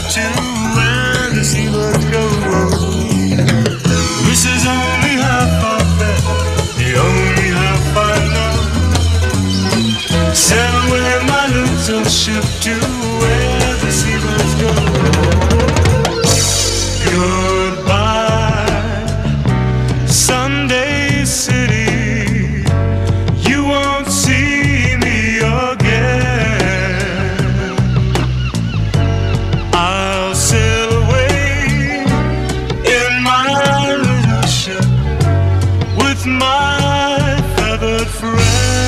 to where the seabirds go. This is only half of it, the only half I know. Sail with my little ship to where the seabirds go. Goodbye, Sunday City, you won't see me again. I'll sail away in my little ship with my feathered friend.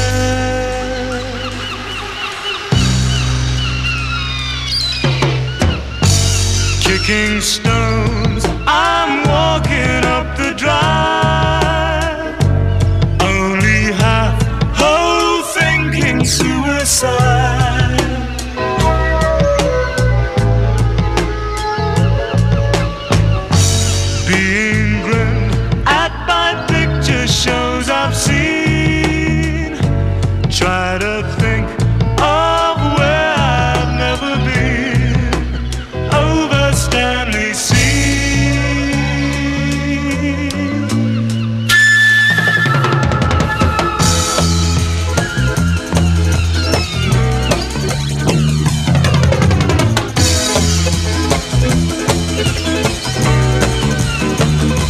Kicking stones, I'm walking up the drive, only half whole thinking suicide. Being grinned at by picture shows I've seen. Try to think of where I've never been, over Stanley Sea.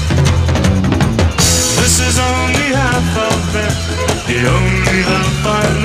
This is only half of it, the only half I